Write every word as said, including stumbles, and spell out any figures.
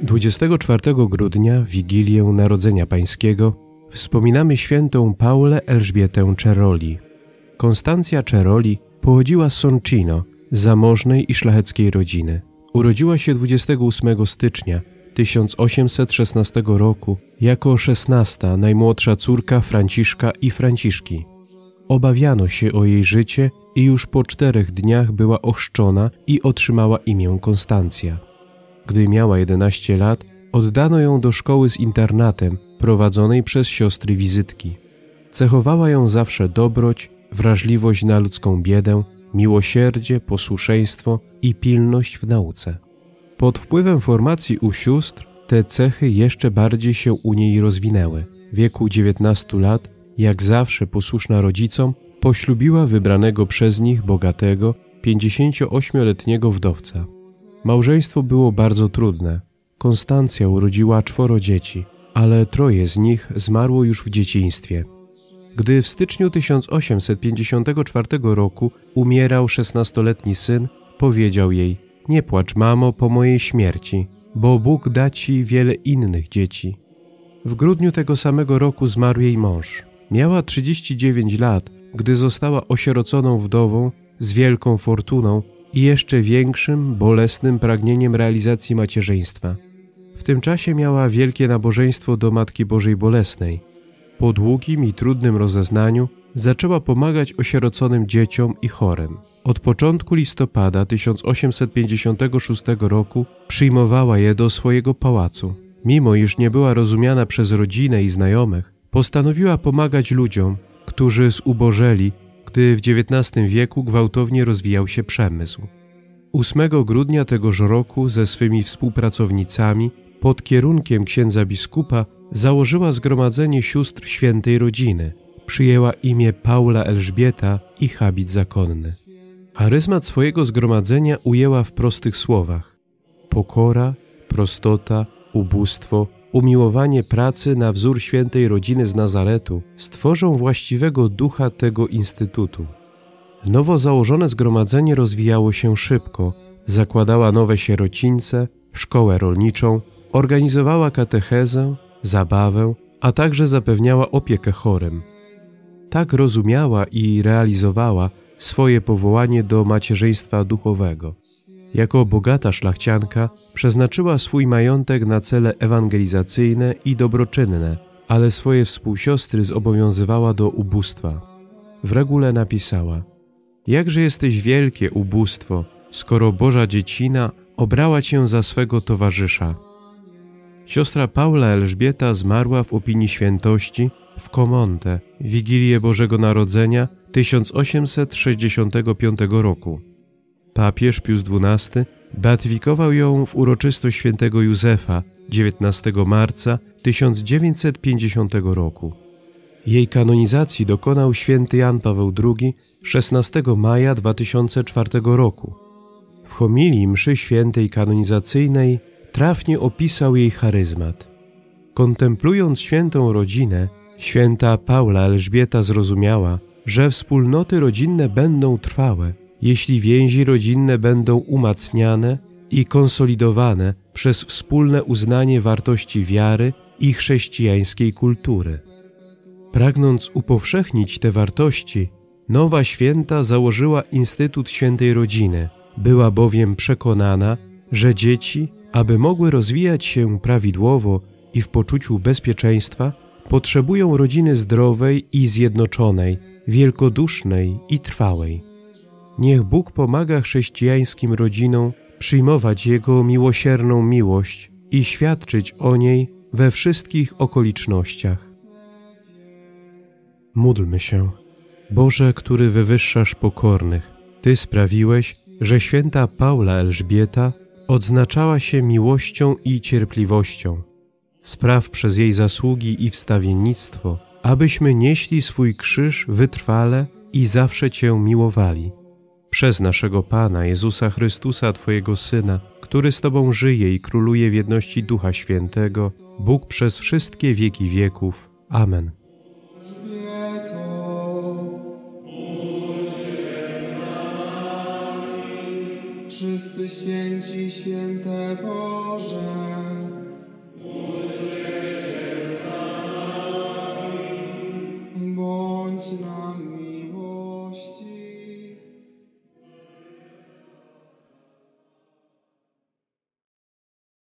dwudziestego czwartego grudnia, Wigilię Narodzenia Pańskiego, wspominamy świętą Paulę Elżbietę Ceroli. Konstancja Ceroli pochodziła z Soncino, zamożnej i szlacheckiej rodziny. Urodziła się dwudziestego ósmego stycznia tysiąc osiemset szesnastego roku jako szesnasta najmłodsza córka Franciszka i Franciszki. Obawiano się o jej życie i już po czterech dniach była ochrzczona i otrzymała imię Konstancja. Gdy miała jedenaście lat, oddano ją do szkoły z internatem prowadzonej przez siostry wizytki. Cechowała ją zawsze dobroć, wrażliwość na ludzką biedę, miłosierdzie, posłuszeństwo i pilność w nauce. Pod wpływem formacji u sióstr te cechy jeszcze bardziej się u niej rozwinęły. W wieku dziewiętnastu lat, jak zawsze posłuszna rodzicom, poślubiła wybranego przez nich bogatego, pięćdziesięcioośmioletniego wdowca. Małżeństwo było bardzo trudne. Konstancja urodziła czworo dzieci, ale troje z nich zmarło już w dzieciństwie. Gdy w styczniu tysiąc osiemset pięćdziesiątego czwartego roku umierał szesnastoletni syn, powiedział jej: „Nie płacz, mamo, po mojej śmierci, bo Bóg da ci wiele innych dzieci”. W grudniu tego samego roku zmarł jej mąż. Miała trzydzieści dziewięć lat, gdy została osieroconą wdową z wielką fortuną i jeszcze większym, bolesnym pragnieniem realizacji macierzyństwa. W tym czasie miała wielkie nabożeństwo do Matki Bożej Bolesnej. Po długim i trudnym rozeznaniu zaczęła pomagać osieroconym dzieciom i chorym. Od początku listopada tysiąc osiemset pięćdziesiątego szóstego roku przyjmowała je do swojego pałacu. Mimo iż nie była rozumiana przez rodzinę i znajomych, postanowiła pomagać ludziom, którzy zubożeli, gdy w dziewiętnastym wieku gwałtownie rozwijał się przemysł. ósmego grudnia tegoż roku ze swymi współpracownicami pod kierunkiem księdza biskupa założyła Zgromadzenie Sióstr Świętej Rodziny. Przyjęła imię Paula Elżbieta i habit zakonny. Charyzmat swojego zgromadzenia ujęła w prostych słowach: pokora, prostota, ubóstwo, umiłowanie pracy na wzór Świętej Rodziny z Nazaretu stworzą właściwego ducha tego instytutu. Nowo założone zgromadzenie rozwijało się szybko, zakładała nowe sierocińce, szkołę rolniczą, organizowała katechezę, zabawę, a także zapewniała opiekę chorym. Tak rozumiała i realizowała swoje powołanie do macierzyństwa duchowego. Jako bogata szlachcianka przeznaczyła swój majątek na cele ewangelizacyjne i dobroczynne, ale swoje współsiostry zobowiązywała do ubóstwa. W regule napisała: „Jakże jesteś wielkie ubóstwo, skoro Boża dziecina obrała cię za swego towarzysza”. Siostra Paula Elżbieta zmarła w opinii świętości w Comonte, Wigilię Bożego Narodzenia tysiąc osiemset sześćdziesiątego piątego roku. Papież Pius dwunasty beatyfikował ją w uroczystość świętego Józefa dziewiętnastego marca tysiąc dziewięćset pięćdziesiątego roku. Jej kanonizacji dokonał święty Jan Paweł drugi szesnastego maja dwa tysiące czwartego roku. W homilii mszy świętej kanonizacyjnej trafnie opisał jej charyzmat. Kontemplując świętą rodzinę, święta Paula Elżbieta zrozumiała, że wspólnoty rodzinne będą trwałe, jeśli więzi rodzinne będą umacniane i konsolidowane przez wspólne uznanie wartości wiary i chrześcijańskiej kultury. Pragnąc upowszechnić te wartości, nowa święta założyła Instytut Świętej Rodziny. Była bowiem przekonana, że dzieci, aby mogły rozwijać się prawidłowo i w poczuciu bezpieczeństwa, potrzebują rodziny zdrowej i zjednoczonej, wielkodusznej i trwałej. Niech Bóg pomaga chrześcijańskim rodzinom przyjmować Jego miłosierną miłość i świadczyć o niej we wszystkich okolicznościach. Módlmy się. Boże, który wywyższasz pokornych, Ty sprawiłeś, że święta Paula Elżbieta odznaczała się miłością i cierpliwością. Spraw przez jej zasługi i wstawiennictwo, abyśmy nieśli swój krzyż wytrwale i zawsze Cię miłowali. Przez naszego Pana Jezusa Chrystusa, Twojego Syna, który z Tobą żyje i króluje w jedności Ducha Świętego, Bóg przez wszystkie wieki wieków. Amen. Wszyscy święci, święte Boże,